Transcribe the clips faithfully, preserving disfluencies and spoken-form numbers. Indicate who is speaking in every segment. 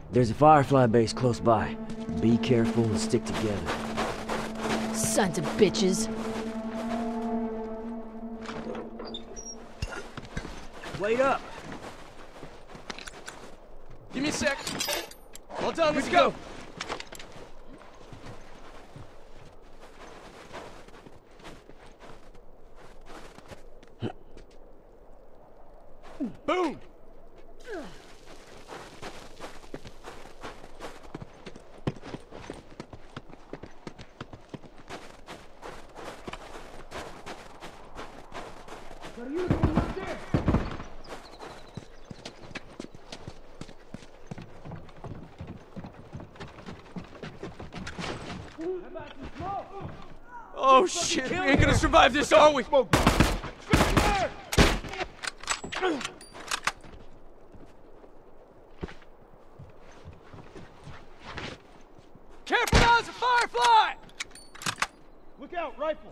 Speaker 1: There's a Firefly base close by. Be careful and stick together.
Speaker 2: Sons of bitches.
Speaker 1: Wait up!
Speaker 3: Give me a sec. All done, let's go. Boom! Oh shit, we ain't gonna survive this, are we? Careful, now, it's a Firefly! Look out, rifle!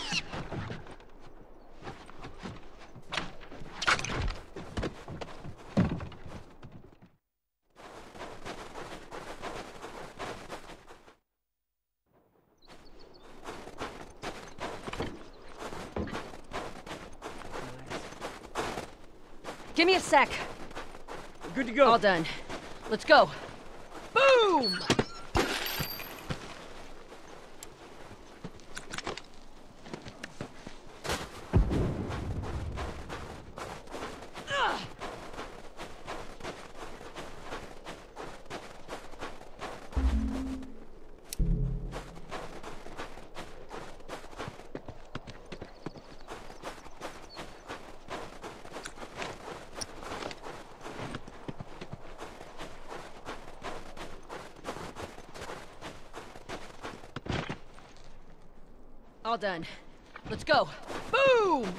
Speaker 2: Give me a sec.
Speaker 3: We're good to go.
Speaker 2: All done. Let's go. Boom! All done. Let's go. Boom!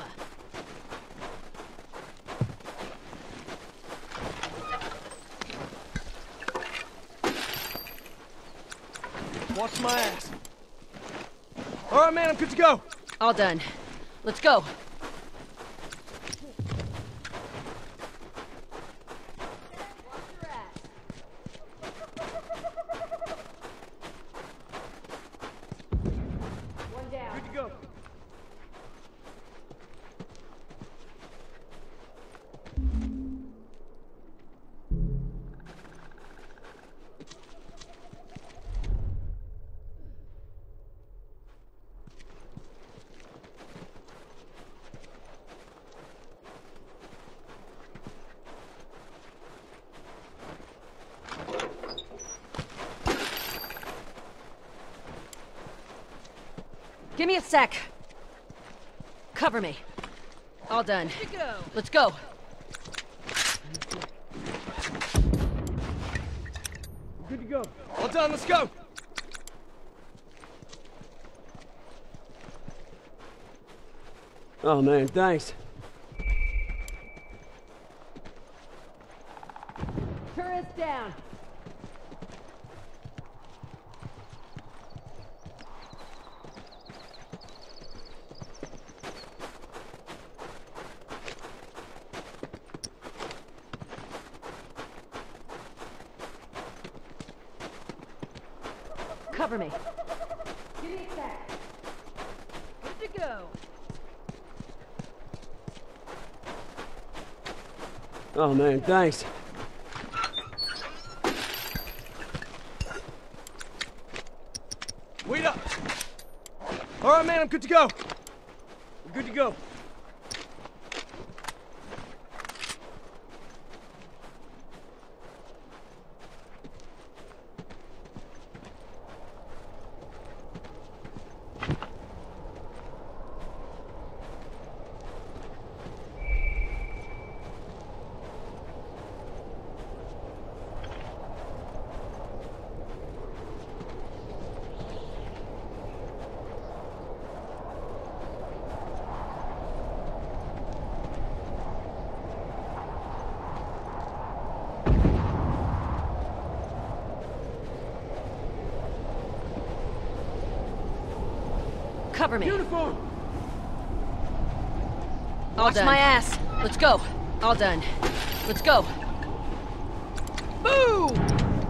Speaker 3: Watch my ass. All right, man, I'm good to go.
Speaker 2: All done. Let's go.
Speaker 3: Good to go.
Speaker 2: Give me a sec. Cover me. All done. Let's go.
Speaker 3: Good to go. All done, let's go.
Speaker 1: Oh man, thanks.
Speaker 2: Turret down. Cover me. Give me a sec. Good to go.
Speaker 1: Oh man, thanks.
Speaker 3: Wait up. All right, man, I'm good to go. We're good to go.
Speaker 2: Cover me.
Speaker 3: Uniform.
Speaker 2: All Watch done. my ass. Let's go. All done. Let's go. Boom!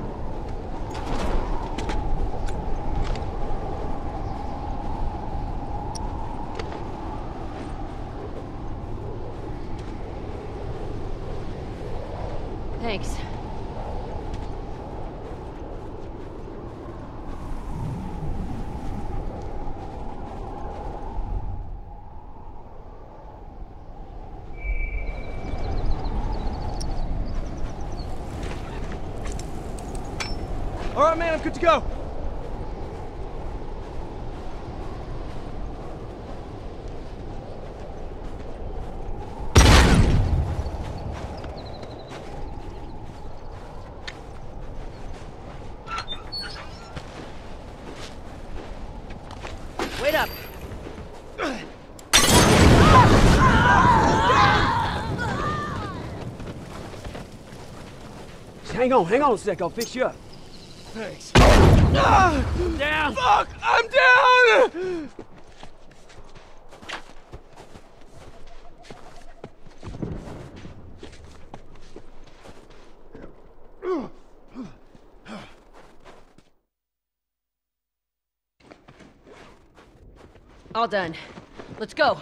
Speaker 2: Thanks.
Speaker 3: All right, man, I'm good to go.
Speaker 2: Wait up.
Speaker 1: Hang on, hang on a sec, I'll fix you up.
Speaker 3: Thanks. Ah,
Speaker 2: Down.
Speaker 3: fuck! I'm down!
Speaker 2: All done. Let's go.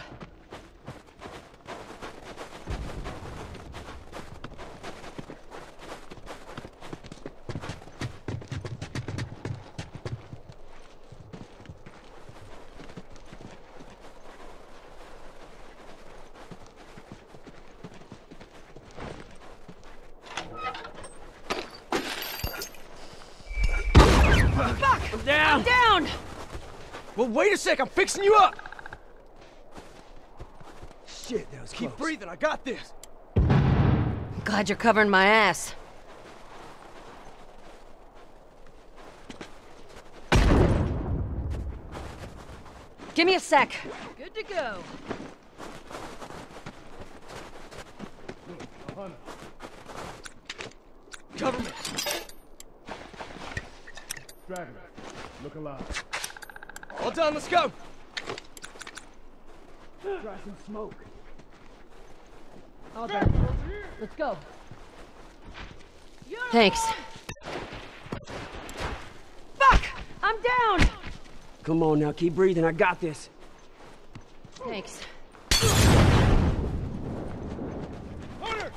Speaker 3: I'm down!
Speaker 2: I'm down!
Speaker 3: Well, wait a sec, I'm fixing you up!
Speaker 1: Shit, that was
Speaker 3: Keep
Speaker 1: close.
Speaker 3: breathing, I got this.
Speaker 2: Glad you're covering my ass. Give me a sec. Good to go.
Speaker 3: Cover me.
Speaker 4: Dragon, look alive.
Speaker 3: All done, let's go.
Speaker 1: Try some smoke.
Speaker 2: All done. Let's go. Thanks. Fuck! I'm down!
Speaker 1: Come on now, keep breathing, I got this.
Speaker 2: Thanks.
Speaker 3: Hunter!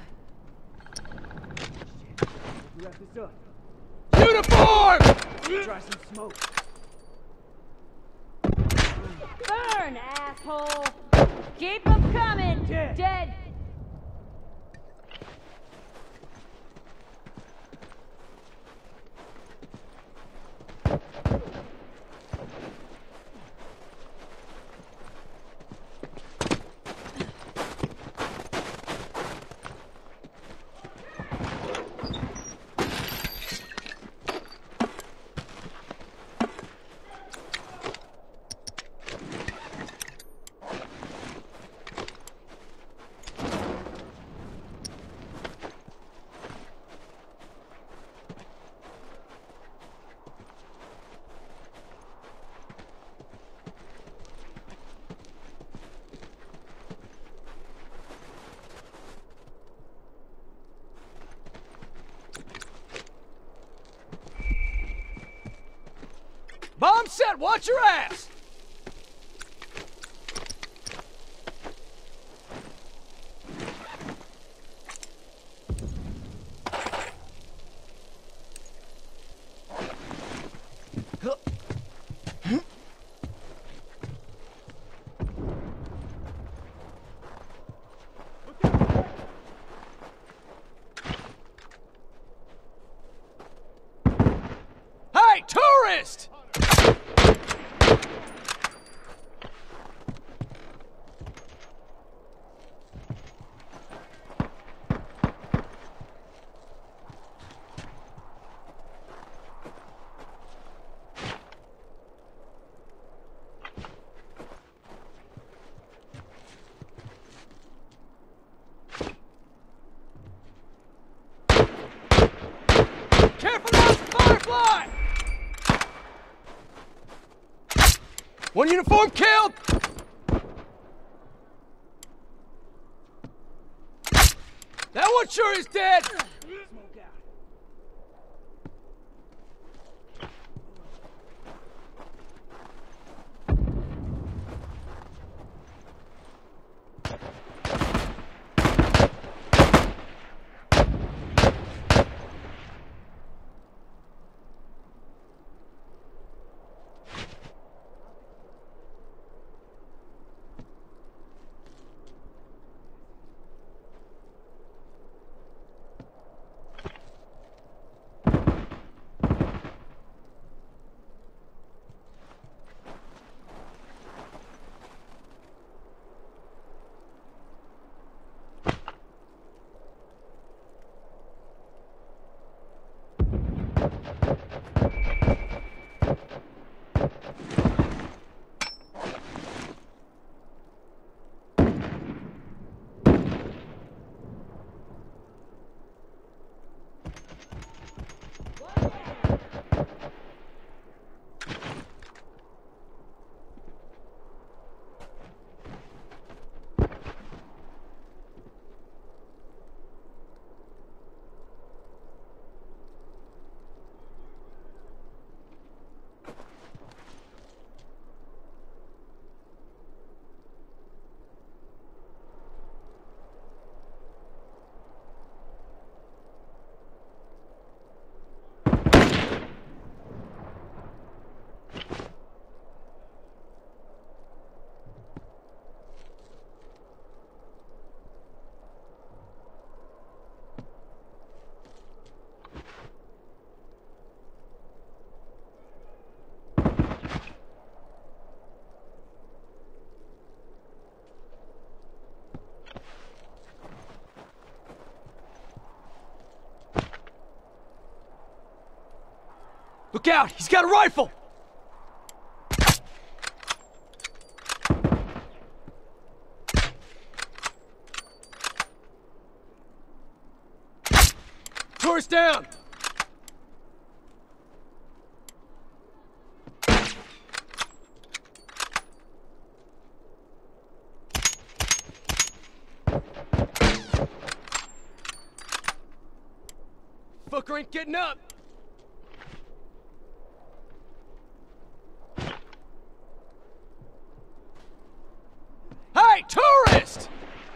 Speaker 1: Wrap this up.
Speaker 3: Uniform!
Speaker 1: Try some smoke.
Speaker 2: Burn, asshole! Keep them coming!
Speaker 1: Dead.
Speaker 2: Dead!
Speaker 3: Bomb set, watch your ass! Hey, tourist! Careful now, it's a firefly! One uniform killed! That one sure is dead! Look out! He's got a rifle! Tourist down! Fucker ain't getting up! Hey, tourist!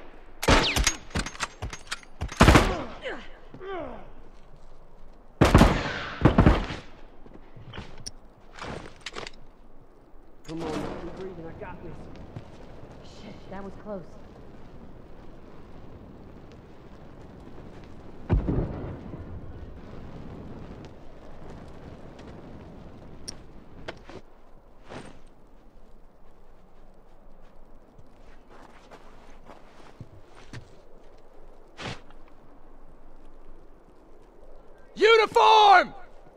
Speaker 1: Come on, keep breathing, I got this.
Speaker 2: Shit, that was close.
Speaker 3: Uniform!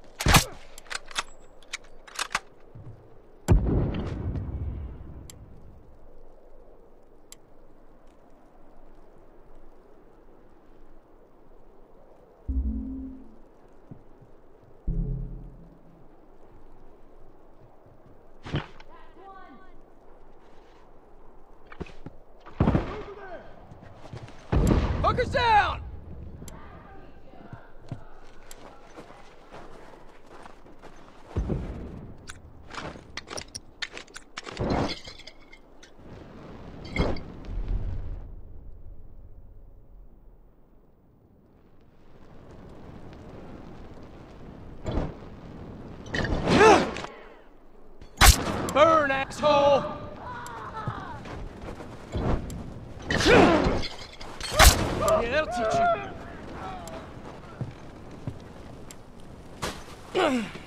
Speaker 3: Fuckers down! Burn, asshole! Yeah, that'll teach you.